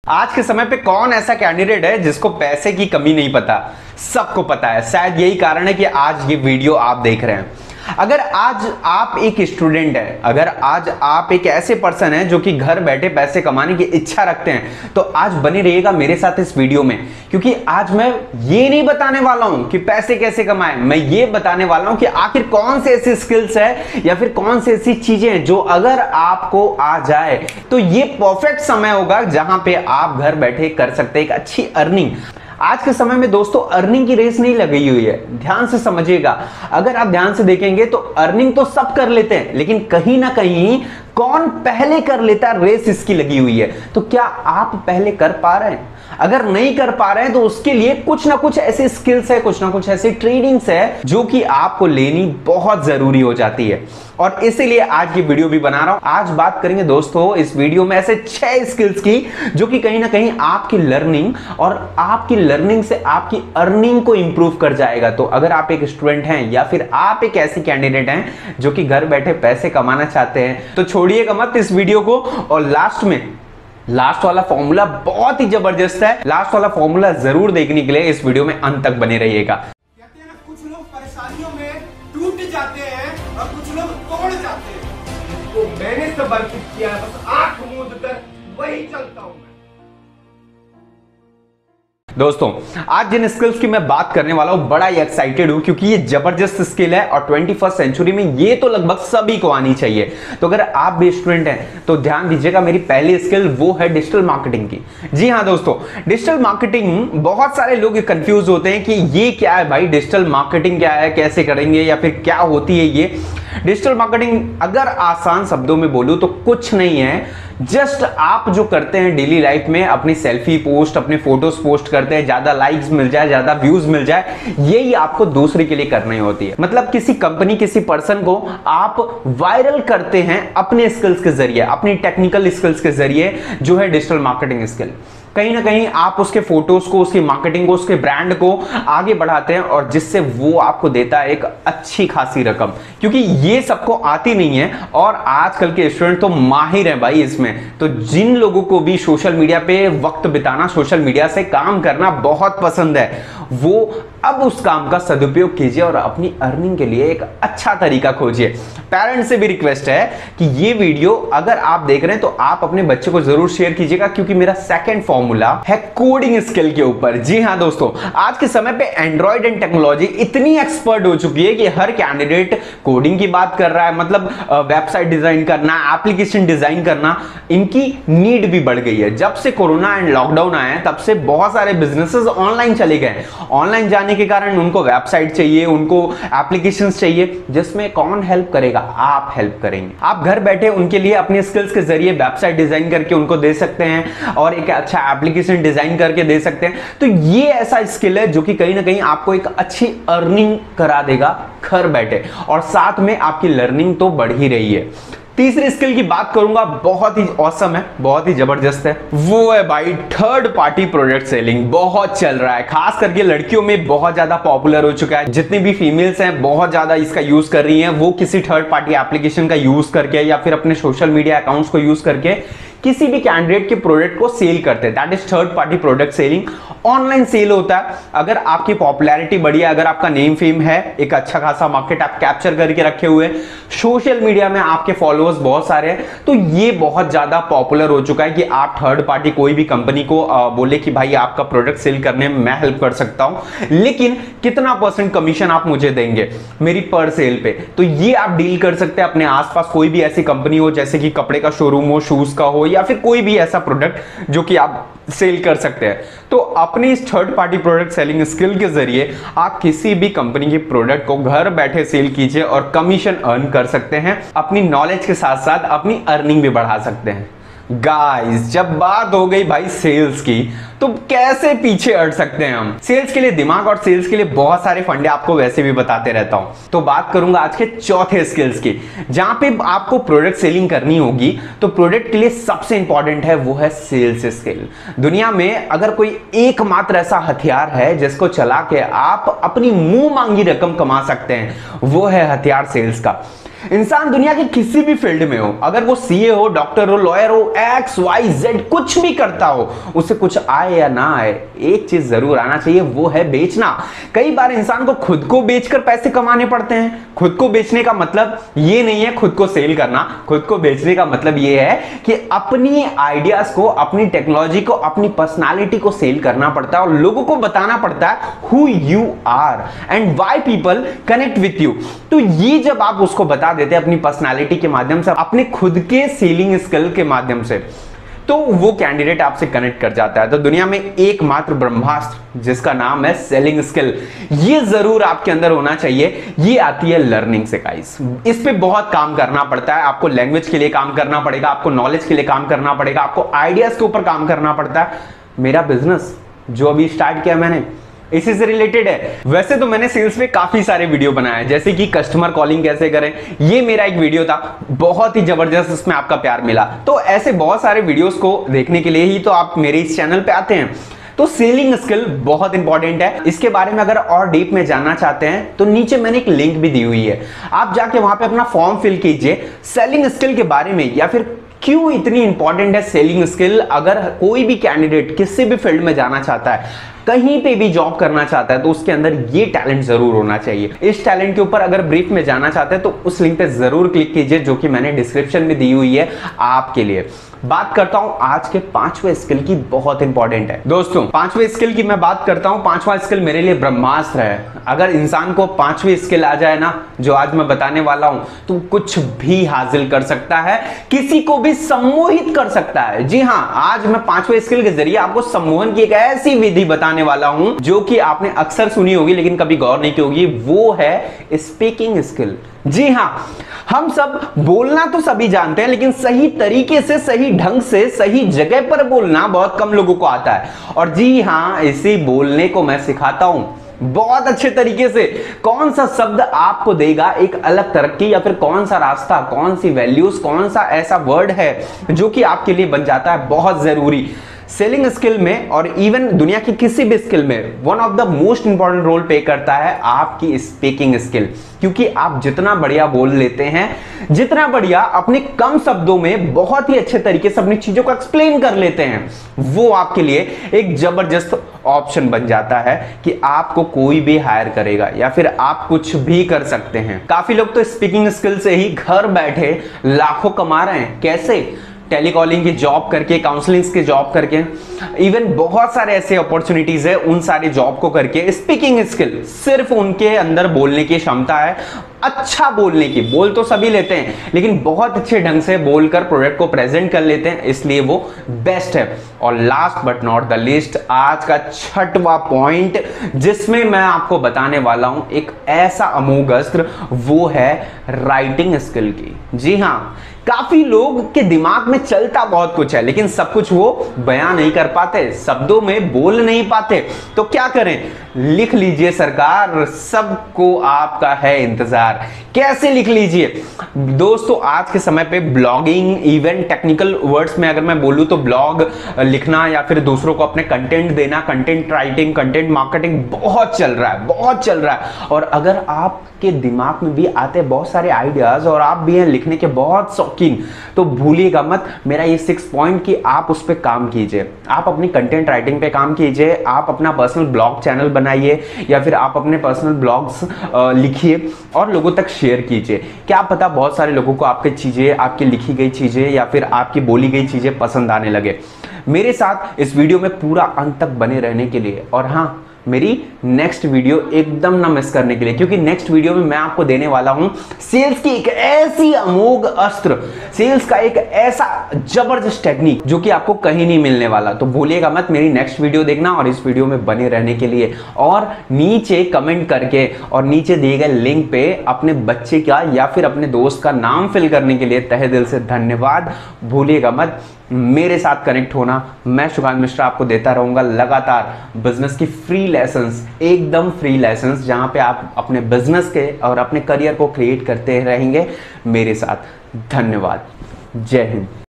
आज के समय पे कौन ऐसा कैंडिडेट है जिसको पैसे की कमी नहीं पता? सबको पता है। शायद यही कारण है कि आज ये वीडियो आप देख रहे हैं। अगर आज आप एक स्टूडेंट हैं, अगर आज आप एक ऐसे पर्सन हैं जो कि घर बैठे पैसे कमाने की इच्छा रखते हैं, तो आज बने रहिएगा मेरे साथ इस वीडियो में, क्योंकि आज मैं ये नहीं बताने वाला हूं कि पैसे कैसे कमाएं। मैं ये बताने वाला हूं कि आखिर कौन से ऐसी स्किल्स है या फिर कौन सी ऐसी चीजें हैं जो अगर आपको आ जाए तो ये परफेक्ट समय होगा जहां पे आप घर बैठे कर सकते हैं एक अच्छी अर्निंग। आज के समय में दोस्तों अर्निंग की रेस नहीं लगी हुई है, ध्यान से समझिएगा। अगर आप ध्यान से देखेंगे तो अर्निंग तो सब कर लेते हैं, लेकिन कहीं ना कहीं कौन पहले कर लेता है, रेस इसकी लगी हुई है। तो क्या आप पहले कर पा रहे हैं? अगर नहीं कर पा रहे हैं तो उसके लिए कुछ ना कुछ ऐसे स्किल्स है, कुछ ना कुछ ऐसी ट्रेनिंग्स है जो कि आपको लेनी बहुत जरूरी हो जाती है। और इसीलिए आज की वीडियो भी बना रहा हूं। आज बात करेंगे दोस्तों इस वीडियो में ऐसे 6 स्किल्स की जो कि कहीं ना कहीं आपकी लर्निंग और आपकी लर्निंग से आपकी अर्निंग को इंप्रूव कर जाएगा। तो अगर आप एक स्टूडेंट हैं या फिर आप एक ऐसी कैंडिडेट हैं जो कि घर बैठे पैसे कमाना चाहते हैं, तो छोड़िएगा मत इस वीडियो को। और लास्ट वाला फॉर्मूला बहुत ही जबरदस्त है। लास्ट वाला फॉर्मूला जरूर देखने के लिए इस वीडियो में अंत तक बने रहिएगा। कहते हैं ना, कुछ लोग परेशानियों में टूट जाते हैं और कुछ लोग तोड़ जाते हैं। तो मैंने समर्पित किया, बस आंख मूंद कर वही चलता हूं। दोस्तों आज जिन स्किल्स की मैं बात करने वाला हूं बड़ा ही एक्साइटेड हूं, क्योंकि ये जबरदस्त स्किल है और 21st सेंचुरी में ये तो लगभग सभी को आनी चाहिए। तो अगर आप भी स्टूडेंट हैं तो ध्यान दीजिएगा, मेरी पहली स्किल वो है डिजिटल मार्केटिंग की। जी हां दोस्तों, डिजिटल मार्केटिंग, बहुत सारे लोग कंफ्यूज होते हैं कि ये क्या है भाई, डिजिटल मार्केटिंग क्या है, कैसे करेंगे या फिर क्या होती है ये डिजिटल मार्केटिंग। अगर आसान शब्दों में बोलूं तो कुछ नहीं है, जस्ट आप जो करते हैं डेली लाइफ में, अपनी सेल्फी पोस्ट, अपने फोटोज पोस्ट करते हैं, ज्यादा लाइक्स मिल जाए, ज्यादा व्यूज मिल जाए, यही आपको दूसरे के लिए करनी होती है। मतलब किसी कंपनी, किसी पर्सन को आप वायरल करते हैं अपने स्किल्स के जरिए, अपनी टेक्निकल स्किल्स के जरिए, जो है डिजिटल मार्केटिंग स्किल। कहीं ना कहीं आप उसके फोटोज को, उसकी मार्केटिंग को, उसके ब्रांड को आगे बढ़ाते हैं और जिससे वो आपको देता है एक अच्छी खासी रकम, क्योंकि ये सबको आती नहीं है और आजकल के स्टूडेंट तो माहिर हैं भाई इसमें। तो जिन लोगों को भी सोशल मीडिया पे वक्त बिताना, सोशल मीडिया से काम करना बहुत पसंद है, वो अब उस काम का सदुपयोग कीजिए और अपनी अर्निंग के लिए एक अच्छा तरीका खोजिए। पेरेंट्स से भी रिक्वेस्ट है कि ये वीडियो अगर आप देख रहे हैं तो आप अपने बच्चे को जरूर शेयर कीजिएगा, क्योंकि मेरा सेकंड फॉर्मूला है कोडिंग स्किल के ऊपर। जी हां दोस्तों, आज के समय पे एंड्रॉइड एंड टेक्नोलॉजी इतनी एक्सपर्ट हो चुकी है कि हर कैंडिडेट कोडिंग की बात कर रहा है। मतलब वेबसाइट डिजाइन करना, एप्लीकेशन डिजाइन करना, इनकी नीड भी बढ़ गई है। जब से कोरोना एंड लॉकडाउन आए हैं तब से बहुत सारे बिजनेसेस ऑनलाइन चले गए। ऑनलाइन जाने के कारण उनको वेबसाइट चाहिए, उनको एप्लीकेशंस चाहिए, जिसमें कौन हेल्प करेगा? आप हेल्प करेंगे। आप घर बैठे उनके लिए अपने स्किल्स के जरिए वेबसाइट डिजाइन करके उनको दे सकते हैं और एक अच्छा एप्लीकेशन डिजाइन करके दे सकते हैं। तो ये ऐसा स्किल है जो कि कहीं ना कहीं आपको एक अच्छी अर्निंग करा देगा घर बैठे, और साथ में आपकी लर्निंग तो बढ़ ही रही है। तीसरी स्किल की बात करूंगा, बहुत ही ऑसम है, बहुत ही जबरदस्त है, वो है भाई थर्ड पार्टी प्रोडक्ट सेलिंग। बहुत चल रहा है, खास करके लड़कियों में बहुत ज्यादा पॉपुलर हो चुका है। जितनी भी फीमेल्स हैं बहुत ज्यादा इसका यूज कर रही हैं, वो किसी थर्ड पार्टी एप्लीकेशन का यूज करके या फिर अपने सोशल मीडिया अकाउंट्स को यूज करके किसी भी कैंडिडेट के प्रोडक्ट को सेल करते हैं। That is third party product selling. Online sale होता है। अगर आपकी पॉपुलैरिटी बढ़ी है, अगर आपका नेम फेम है, एक अच्छा खासा मार्केट आप कैप्चर करके रखे हुए हैं, सोशल मीडिया में आपके फॉलोअर्स बहुत सारे हैं, तो ये बहुत ज्यादा पॉपुलर हो चुका है कि आप थर्ड पार्टी कोई भी कंपनी को बोले कि भाई आपका प्रोडक्ट सेल करने में मैं हेल्प कर सकता हूं, लेकिन कितना % कमीशन आप मुझे देंगे मेरी पर सेल पे। तो ये आप डील कर सकते हैं। अपने आसपास कोई भी ऐसी कंपनी हो, जैसे कि कपड़े का शोरूम हो, शूज का हो, या फिर कोई भी ऐसा प्रोडक्ट जो कि आप सेल कर सकते हैं, तो अपनी इस third party product selling skill के जरिए आप किसी भी कंपनी के प्रोडक्ट को घर बैठे सेल कीजिए और कमीशन अर्न कर सकते हैं। अपनी नॉलेज के साथ साथ अपनी अर्निंग भी बढ़ा सकते हैं। गाइस, जब बात हो गई भाई सेल्स की, तो कैसे पीछे हट सकते हैं हम? सेल्स के लिए दिमाग और सेल्स के लिए बहुत सारे फंडे आपको वैसे भी बताते रहता हूं। तो बात करूंगा आज के चौथे स्किल्स की, जहां पे आपको प्रोडक्ट सेलिंग करनी होगी। तो प्रोडक्ट के लिए सबसे इंपॉर्टेंट है वो है सेल्स स्किल। दुनिया में अगर कोई एकमात्र ऐसा हथियार है जिसको चला के आप अपनी मुंह मांगी रकम कमा सकते हैं, वो है हथियार सेल्स का। इंसान दुनिया के किसी भी फील्ड में हो, अगर वो सीए हो, डॉक्टर हो, लॉयर हो, XYZ कुछ भी करता हो, उसे कुछ आए या ना आए, एक चीज जरूर आना चाहिए, वो है बेचना। कई बार इंसान को खुद को बेचकर पैसे कमाने पड़ते हैं। खुद को बेचने का मतलब ये नहीं है खुद को सेल करना। खुद को बेचने का मतलब ये है कि अपनी आइडियाज को, अपनी टेक्नोलॉजी को, अपनी पर्सनालिटी को सेल करना पड़ता है और लोगों को बताना पड़ता है who you are and why people connect with you. तो ये जब आप उसको बता देते हैं अपनी पर्सनालिटी के माध्यम से, अपने खुद के सेलिंग स्किल के माध्यम से, तो वो कैंडिडेट आपसे कनेक्ट कर जाता है। तो दुनिया में एकमात्र ब्रह्मास्त्र जिसका नाम है सेलिंग स्किल, ये जरूर आपके अंदर होना चाहिए। ये आती है लर्निंग से गाइस। इस पे बहुत काम करना पड़ता है। आपको लैंग्वेज के लिए काम करना पड़ेगा, आपको नॉलेज के लिए काम करना पड़ेगा, आपको आइडियाज के ऊपर काम करना पड़ता है। मेरा बिजनेस जो अभी स्टार्ट किया मैंने, इसी से रिलेटेड है। वैसे तो मैंने सेल्स पे काफी सारे वीडियो बनाए, जैसे कि कस्टमर कॉलिंग कैसे करें, ये मेरा एक वीडियो था, बहुत ही जबरदस्त, इसमें आपका प्यार मिला। तो ऐसे बहुत सारे वीडियोस को देखने के लिए ही तो आप मेरे इस चैनल पे आते हैं। तो सेलिंग स्किल बहुत इंपॉर्टेंट है। इसके बारे में अगर और डीप में जानना चाहते हैं तो नीचे मैंने एक लिंक भी दी हुई है, आप जाके वहां पे अपना फॉर्म फिल कीजिए सेलिंग स्किल के बारे में, या फिर क्यों इतनी इंपॉर्टेंट है सेलिंग स्किल। अगर कोई भी कैंडिडेट किसी भी फील्ड में जाना चाहता है, कहीं पे भी जॉब करना चाहता है, तो उसके अंदर ये टैलेंट जरूर होना चाहिए। इस टैलेंट के ऊपर अगर ब्रीफ में जाना चाहते हैं तो उस लिंक पे जरूर क्लिक कीजिए, जो कि मैंने डिस्क्रिप्शन में दी हुई है आपके लिए। बात करता हूं आज के 5वें स्किल की, बहुत इंपॉर्टेंट है दोस्तों। 5वें स्किल की मैं बात करता हूं। 5वां स्किल मेरे लिए ब्रह्मास्त्र है। अगर इंसान को 5वीं स्किल आ जाए ना, जो आज मैं बताने वाला हूं, तो कुछ भी हासिल कर सकता है, किसी को भी सम्मोहित कर सकता है। जी हां, आज मैं 5वें स्किल के जरिए आपको सम्मोहन की एक ऐसी विधि बताने वाला हूं जो कि आपने अक्सर सुनी होगी लेकिन कभी गौर नहीं की होगी, वो है स्पीकिंग स्किल। जी हां, हम सब बोलना तो सभी जानते हैं, लेकिन सही तरीके से, सही ढंग से, सही जगह पर बोलना बहुत कम लोगों को आता है। और जी हां, इसी बोलने को मैं सिखाता हूं बहुत अच्छे तरीके से। कौन सा शब्द आपको देगा एक अलग तरक्की, या फिर कौन सा रास्ता, कौन सी वैल्यूज, कौन सा ऐसा वर्ड है जो कि आपके लिए बन जाता है बहुत जरूरी। सेलिंग स्किल में और इवन दुनिया की किसी भी स्किल में one of the most important role play करता है आपकी स्पीकिंग स्किल। क्योंकि आप जितना बढ़िया बोल लेते हैं, जितना बढ़िया अपने कम शब्दों में बहुत ही अच्छे तरीके से अपनी चीजों को एक्सप्लेन कर लेते हैं, वो आपके लिए एक जबरदस्त ऑप्शन बन जाता है कि आपको कोई भी हायर करेगा या फिर आप कुछ भी कर सकते हैं। काफी लोग तो स्पीकिंग स्किल से ही घर बैठे लाखों कमा रहे हैं। कैसे? टेलीकॉलिंग की जॉब करके, काउंसलिंग की जॉब करके, इवन बहुत सारे ऐसे अपॉर्चुनिटीज है, उन सारे जॉब को करके। स्पीकिंग स्किल, सिर्फ उनके अंदर बोलने की क्षमता है, अच्छा बोलने की। बोल तो सभी लेते हैं, लेकिन बहुत अच्छे ढंग से बोलकर प्रोडक्ट को प्रेजेंट कर लेते हैं, इसलिए वो बेस्ट है। और last but not the least, आज का 6वां पॉइंट जिसमें मैं आपको बताने वाला हूं एक ऐसा अमोघ अस्त्र, वो है राइटिंग स्किल की। जी हां, काफी लोग के दिमाग में चलता बहुत कुछ है, लेकिन सब कुछ वो बयां नहीं कर पाते, शब्दों में बोल नहीं पाते। तो क्या करें? लिख लीजिए सरकार, सबको आपका है इंतजार। कैसे लिख लीजिए दोस्तों? आज के समय पे ब्लॉगिंग, इवन टेक्निकल वर्ड्स में अगर मैं बोलूं तो ब्लॉग लिखना या फिर दूसरों को अपने कंटेंट देना, कंटेंट राइटिंग, कंटेंट मार्केटिंग बहुत चल रहा है, बहुत चल रहा है। और अगर आपके दिमाग में भी आते हैं बहुत सारे आइडियाज और आप भी हैं लिखने के बहुत शौकीन, तो भूलिएगा मत मेरा ये 6 पॉइंट कि आप उस पर काम कीजिए। आप अपनी कंटेंट राइटिंग पे काम कीजिए, आप अपना पर्सनल ब्लॉग चैनल बनाइए, या फिर आप अपने पर्सनल ब्लॉग्स लिखिए और लोगों तक शेयर कीजिए। क्या पता बहुत सारे लोगों को आपकी चीजें, आपकी लिखी गई चीजें या फिर आपकी बोली गई चीजें पसंद आने लगे। मेरे साथ इस वीडियो में पूरा अंत तक बने रहने के लिए, और हाँ, मेरी नेक्स्ट वीडियो एकदम ना मिस करने के लिए, क्योंकि नेक्स्ट वीडियो में मैं आपको देने वाला हूं सेल्स की एक ऐसी अमोघ अस्त्र, सेल्स का एक ऐसा जबरदस्त टेक्निक जो कि आपको कहीं नहीं मिलने वाला। तो भूलिएगा मत मेरी नेक्स्ट वीडियो देखना और इस वीडियो में बने रहने के लिए, और नीचे कमेंट करके और नीचे दिए गए लिंक पे अपने बच्चे का या फिर अपने दोस्त का नाम फिल करने के लिए तहे दिल से धन्यवाद। भूलिएगा मत मेरे साथ कनेक्ट होना। मैं सुकांत मिश्रा आपको देता रहूंगा लगातार बिजनेस की फ्री लेसन्स, एकदम फ्री लेसन्स, जहां पे आप अपने बिजनेस के और अपने करियर को क्रिएट करते रहेंगे मेरे साथ। धन्यवाद। जय हिंद।